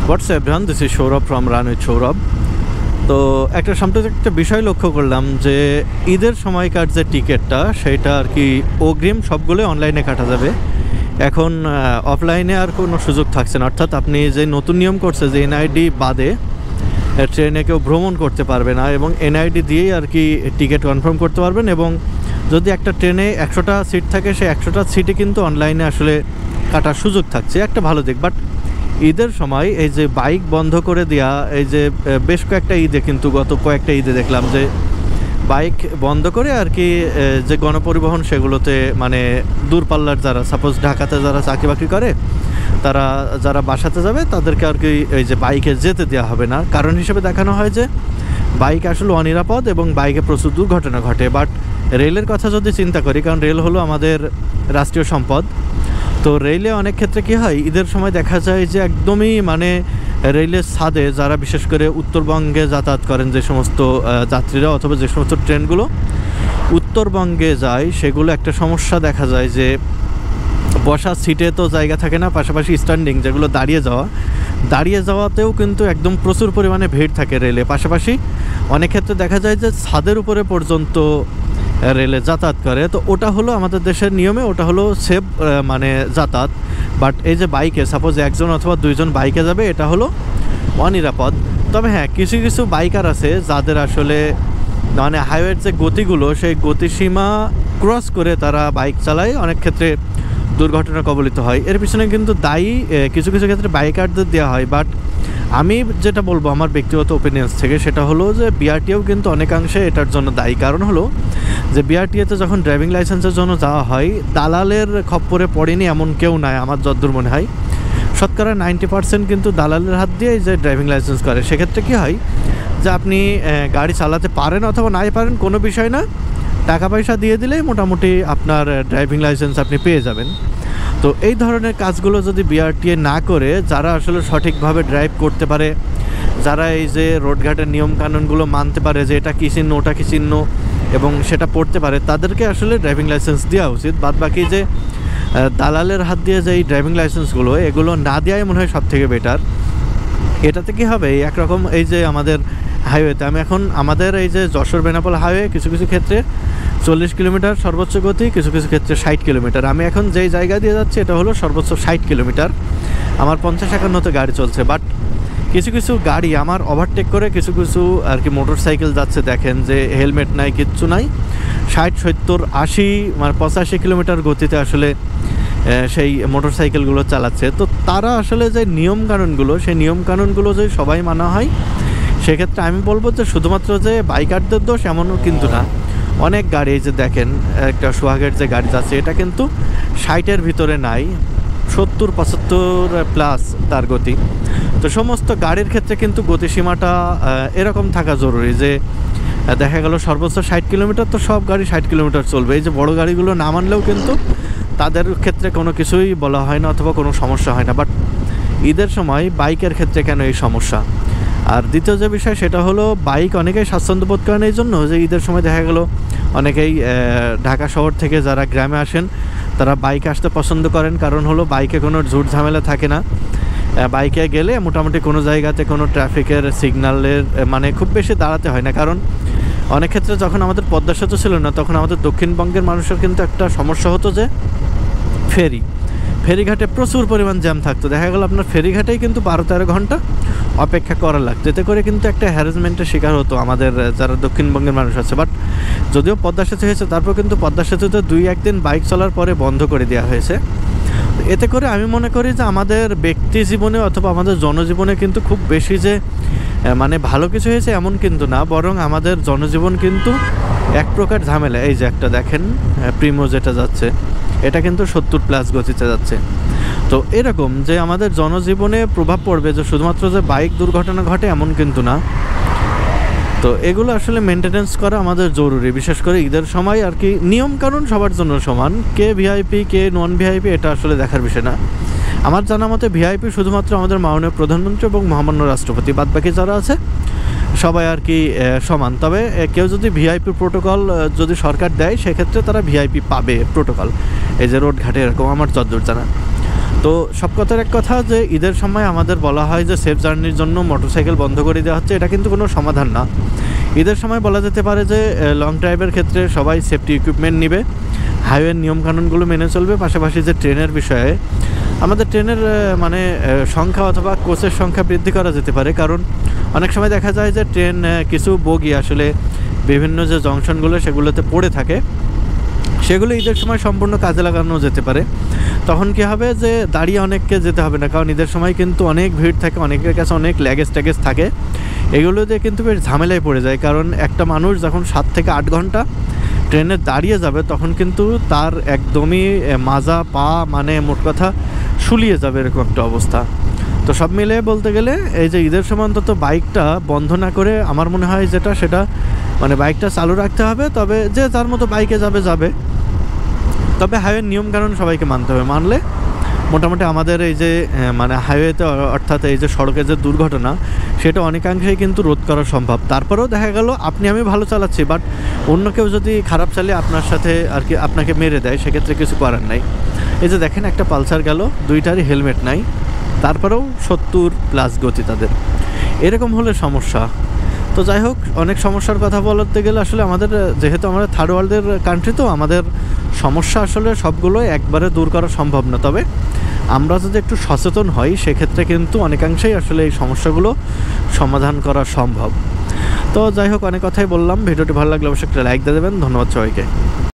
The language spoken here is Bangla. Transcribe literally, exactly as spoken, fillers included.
What's up, everyone? This is Saurabh from Run with Saurabh. তো একটা সাম্প্রতিক একটা বিষয় লক্ষ্য করলাম যে ঈদের সময়কার যে টিকিটটা সেটা আর কি অগ্রিম সবগুলো অনলাইনে কাটা যাবে। এখন অফলাইনে আর কোনো সুযোগ থাকছে না, অর্থাৎ আপনি যে নতুন নিয়ম করছে যে এনআইডি বাদে ট্রেনে কেউ ভ্রমণ করতে পারবে না এবং এনআইডি দিয়েই আর কি টিকিট কনফার্ম করতে পারবেন। এবং যদি একটা ট্রেনে একশোটা সিট থাকে সেই একশোটা সিটে কিন্তু অনলাইনে আসলে কাটার সুযোগ থাকছে, একটা ভালো দিক। বাট ঈদের সময় এই যে বাইক বন্ধ করে দেওয়া, এই যে বেশ কয়েকটা ঈদে কিন্তু গত কয়েকটা ঈদে দেখলাম যে বাইক বন্ধ করে আর কি যে গণপরিবহন সেগুলোতে মানে দূরপাল্লার যারা সাপোজ ঢাকাতে যারা চাকরি বাকরি করে তারা যারা বাসাতে যাবে তাদেরকে আর কি এই যে বাইকে যেতে দেওয়া হবে না। কারণ হিসেবে দেখানো হয় যে বাইক আসলে অনিরাপদ এবং বাইকে প্রচুর দুর্ঘটনা ঘটে। বাট রেলের কথা যদি চিন্তা করি, কারণ রেল হলো আমাদের রাষ্ট্রীয় সম্পদ, তো রেলে অনেক ক্ষেত্রে কী হয় ঈদের সময় দেখা যায় যে একদমই মানে রেলের ছাদে যারা বিশেষ করে উত্তরবঙ্গে যাতায়াত করেন যে সমস্ত যাত্রীরা অথবা যে সমস্ত ট্রেনগুলো উত্তরবঙ্গে যায় সেগুলো একটা সমস্যা দেখা যায় যে বসার সিটে তো জায়গা থাকে না, পাশাপাশি স্ট্যান্ডিং যেগুলো দাঁড়িয়ে যাওয়া দাঁড়িয়ে যাওয়াতেও কিন্তু একদম প্রচুর পরিমাণে ভিড় থাকে রেলে। পাশাপাশি অনেক ক্ষেত্রে দেখা যায় যে ছাদের উপরে পর্যন্ত রেলে যাতায়াত করে, তো ওটা হলো আমাদের দেশের নিয়মে ওটা হলো সেফ মানে যাতায়াত। বাট এই যে বাইকে সাপোজ একজন অথবা দুইজন বাইকে যাবে এটা হলো অনিরাপদ। তবে হ্যাঁ, কিছু কিছু বাইকার আছে যাদের আসলে মানে হাইওয়ের যে গতিগুলো সেই গতিসীমা ক্রস করে তারা বাইক চালায়, অনেক ক্ষেত্রে দুর্ঘটনা কবলিত হয়। এর পিছনে কিন্তু দায়ী কিছু কিছু ক্ষেত্রে বাইকারদের দেওয়া হয়। বাট আমি যেটা বলবো আমার ব্যক্তিগত ওপিনিয়ন্স থেকে সেটা হলো যে বিআরটিএও কিন্তু অনেকাংশে এটার জন্য দায়ী। কারণ হলো যে বিআরটিএতে যখন ড্রাইভিং লাইসেন্সের জন্য যাওয়া হয় দালালের খপ্পরে পড়েনি এমন কেউ নাই আমার যতদূর মনে হয়। শতকরা নাইনটি পার্সেন্ট কিন্তু দালালের হাত দিয়ে যে ড্রাইভিং লাইসেন্স করে। সেক্ষেত্রে কী হয় যে আপনি গাড়ি চালাতে পারেন অথবা নাই পারেন কোনো বিষয় না, টাকা পয়সা দিয়ে দিলেই মোটামুটি আপনার ড্রাইভিং লাইসেন্স আপনি পেয়ে যাবেন। তো এই ধরনের কাজগুলো যদি বিআরটিএ না করে যারা আসলে সঠিকভাবে ড্রাইভ করতে পারে, যারা এই যে রোডঘাটের নিয়মকানুনগুলো মানতে পারে যে এটা কী চিহ্ন ওটা কী চিহ্ন এবং সেটা পড়তে পারে, তাদেরকে আসলে ড্রাইভিং লাইসেন্স দেওয়া উচিত। বাদ বাকি যে দালালের হাত দিয়ে যে এই ড্রাইভিং লাইসেন্সগুলো এগুলো না দেওয়াই মনে হয় সব থেকে বেটার। এটাতে কী হবে একরকম এই যে আমাদের হাইওয়েতে আমি এখন আমাদের এই যে যশোর বেনাপোল হাইওয়ে কিছু কিছু ক্ষেত্রে চল্লিশ কিলোমিটার সর্বোচ্চ গতি, কিছু কিছু ক্ষেত্রে ষাট কিলোমিটার। আমি এখন যেই জায়গা দিয়ে যাচ্ছি এটা হলো সর্বোচ্চ ষাট কিলোমিটার, আমার পঞ্চাশ একান্নতে গাড়ি চলছে। বাট কিছু কিছু গাড়ি আমার ওভারটেক করে কিছু কিছু আর কি মোটর সাইকেল যাচ্ছে, দেখেন যে হেলমেট নাই কিচ্ছু নাই, ষাট সত্তর আশি মানে পঁচাশি কিলোমিটার গতিতে আসলে সেই মোটর সাইকেলগুলো চালাচ্ছে। তো তারা আসলে যে নিয়মকানুনগুলো সেই নিয়মকানুনগুলো যদি সবাই মানা হয় সেক্ষেত্রে আমি বলবো যে শুধুমাত্র যে বাইকারদের দোষ এমনও কিন্তু না। অনেক গাড়ি যে দেখেন একটা সোহাগের যে গাড়ি যাচ্ছে এটা কিন্তু ষাটের ভিতরে নাই, সত্তর পঁচাত্তর প্লাস তার গতি। তো সমস্ত গাড়ির ক্ষেত্রে কিন্তু গতিসীমাটা এরকম থাকা জরুরি যে দেখা গেল সর্বোচ্চ ষাট কিলোমিটার, তো সব গাড়ি ষাট কিলোমিটার চলবে। এই যে বড় গাড়িগুলো না মানলেও কিন্তু তাদের ক্ষেত্রে কোনো কিছুই বলা হয় না অথবা কোনো সমস্যা হয় না। বাট ঈদের সময় বাইকের ক্ষেত্রে কেন এই সমস্যা? আর দ্বিতীয় যে বিষয় সেটা হলো বাইক অনেকেই স্বাচ্ছন্দ্য বোধ করেন এই জন্য যে ঈদের সময় দেখা গেল অনেকেই ঢাকা শহর থেকে যারা গ্রামে আসেন তারা বাইকে আসতে পছন্দ করেন, কারণ হলো বাইকে কোনো ঝুট ঝামেলা থাকে না। বাইকে গেলে মোটামুটি কোনো জায়গাতে কোনো ট্রাফিকের সিগন্যালের মানে খুব বেশি দাঁড়াতে হয় না। কারণ অনেক ক্ষেত্রে যখন আমাদের পদ্মা সেতু ছিল না তখন আমাদের দক্ষিণবঙ্গের মানুষের কিন্তু একটা সমস্যা হতো যে ফেরি ফেরিঘাটে প্রচুর পরিমাণ জ্যাম থাকতো। দেখা গেল আপনার ফেরিঘাটেই কিন্তু বারো তেরো ঘন্টা অপেক্ষা করা লাগতো, এতে করে কিন্তু একটা হ্যারাসমেন্টের শিকার হতো আমাদের যারা দক্ষিণবঙ্গের মানুষ আছে। বাট যদিও পদ্মা সেতু হয়েছে তারপর কিন্তু পদ্মা সেতুতে দুই একদিন বাইক চলার পরে বন্ধ করে দেওয়া হয়েছে। এতে করে আমি মনে করি যে আমাদের ব্যক্তি জীবনে অথবা আমাদের জনজীবনে কিন্তু খুব বেশি যে মানে ভালো কিছু হয়েছে এমন কিন্তু না, বরং আমাদের জনজীবন কিন্তু এক প্রকার ঝামেলা। এই যে একটা দেখেন প্রিমো যেটা যাচ্ছে এটা কিন্তু সত্তর প্লাস গতিতে যাচ্ছে। তো এরকম যে আমাদের জনজীবনে প্রভাব পড়বে যে শুধুমাত্র যে বাইক দুর্ঘটনা ঘটে এমন কিন্তু না। তো এগুলো আসলে মেনটেনেন্স করা আমাদের জরুরি, বিশেষ করে ঈদের সময় আর কি। নিয়মকানুন সবার জন্য সমান, কে ভিআইপি কে নন ভিআইপি এটা আসলে দেখার বিষয় না। আমার জানা মতে ভিআইপি শুধুমাত্র আমাদের মাননীয় প্রধানমন্ত্রী এবং মহামান্য রাষ্ট্রপতি, বাদবাকি যারা আছে সবাই আর কি সমান। তবে কেউ যদি ভিআইপি প্রোটোকল যদি সরকার দেয় সেক্ষেত্রে তারা ভিআইপি পাবে প্রোটোকল, এই যে রোড ঘাটে এরকম আমার যতদূর জানা। তো তো সব কথার এক কথা যে ঈদের সময় আমাদের বলা হয় যে সেফ জার্নির জন্য মোটরসাইকেল বন্ধ করে দেওয়া হচ্ছে, এটা কিন্তু কোনো সমাধান না। ঈদের সময় বলা যেতে পারে যে লং ড্রাইভের ক্ষেত্রে সবাই সেফটি ইকুইপমেন্ট নেবে, হাইওয়ের নিয়মকানুনগুলো মেনে চলবে। পাশাপাশি যে ট্রেনের বিষয়ে আমাদের ট্রেনের মানে সংখ্যা অথবা কোচের সংখ্যা বৃদ্ধি করা যেতে পারে, কারণ অনেক সময় দেখা যায় যে ট্রেন কিছু বগি আসলে বিভিন্ন যে জংশনগুলো সেগুলোতে পড়ে থাকে, সেগুলো ঈদের সময় সম্পূর্ণ কাজে লাগানো যেতে পারে। তখন কী হবে যে দাঁড়িয়ে অনেককে যেতে হবে না, কারণ ঈদের সময় কিন্তু অনেক ভিড় থাকে, অনেকের কাছে অনেক ল্যাগেজ ট্যাগেজ থাকে, এগুলো দিয়ে কিন্তু বেশ ঝামেলায় পড়ে যায়। কারণ একটা মানুষ যখন সাত থেকে আট ঘন্টা ট্রেনে দাঁড়িয়ে যাবে তখন কিন্তু তার একদমই মাজা পা মানে মোট কথা শুলিয়ে যাবে, এরকম একটা অবস্থা। তো সব মিলে বলতে গেলে এই যে ঈদের সময় অন্তত বাইকটা বন্ধ না করে আমার মনে হয় যেটা সেটা মানে বাইকটা চালু রাখতে হবে। তবে যে যার মতো বাইকে যাবে যাবে তবে হাইওয়ের নিয়মকানুন সবাইকে মানতে হবে, মানলে মোটামুটি আমাদের এই যে মানে হাইওয়েতে অর্থাৎ এই যে সড়কের যে দুর্ঘটনা সেটা অনেকাংশেই কিন্তু রোধ করা সম্ভব। তারপরেও দেখা গেল আপনি আমি ভালো চালাচ্ছি, বাট অন্য কেউ যদি খারাপ চালিয়ে আপনার সাথে আর কি আপনাকে মেরে দেয়, সেক্ষেত্রে কিছু করার নাই। এই যে দেখেন একটা পালসার গেল, দুইটারই হেলমেট নাই, তারপরেও সত্তর প্লাস গতি তাদের, এরকম হলে সমস্যা। তো যাই হোক, অনেক সমস্যার কথা বলতে গেলে আসলে আমাদের যেহেতু আমরা থার্ড ওয়ার্ল্ডের কান্ট্রি, তো আমাদের সমস্যা আসলে সবগুলো একবারে দূর করা সম্ভব না। তবে আমরা যদি একটু সচেতন হই সেক্ষেত্রে কিন্তু অনেকাংশেই আসলে এই সমস্যাগুলো সমাধান করা সম্ভব। তো যাই হোক, অনেক কথাই বললাম, ভিডিওটি ভালো লাগলে অবশ্যই একটা লাইক দিয়ে দেবেন। ধন্যবাদ সবাইকে।